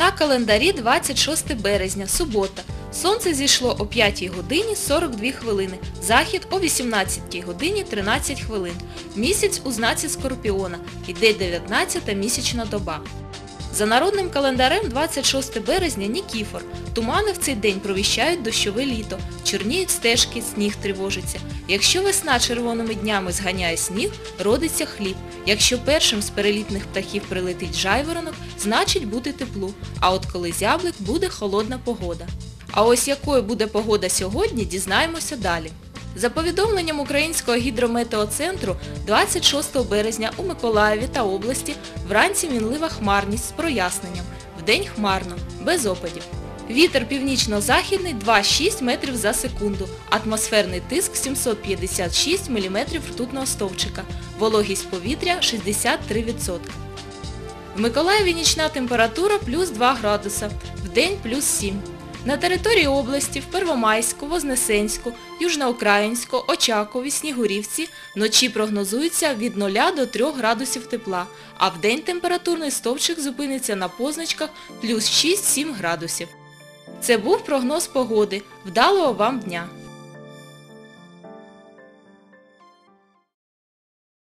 На календарі 26 березня, субота. Сонце зійшло о 5 годині 42 хвилини, захід о 18 годині 13 хвилин. Місяць у знаці Скорпіона, іде 19-та місячна доба. За народним календарем 26 березня – Нікіфор. Тумани в цей день провіщають дощове літо, чорніють стежки, сніг тривожиться. Якщо весна червоними днями зганяє сніг, родиться хліб. Якщо першим з перелітних птахів прилетить жайворонок, значить буде тепло, а от коли зяблик, буде холодна погода. А ось якою буде погода сьогодні, дізнаємося далі. За повідомленням Українського гідрометеоцентру, 26 березня у Миколаєві та області вранці мінлива хмарність з проясненням, вдень хмарно, без опадів. Вітер північно-західний 2,6 метрів за секунду, атмосферний тиск 756 мм ртутного стовпчика, вологість повітря 63%. В Миколаєві нічна температура плюс 2 градуса, вдень плюс 7. На території області в Первомайську, Вознесенську, Южноукраїнську, Очакові, Снігурівці вночі прогнозується від 0 до 3 градусів тепла, а вдень температурний стовпчик зупиниться на позначках плюс 6-7 градусів. Це був прогноз погоди. Вдалого вам дня!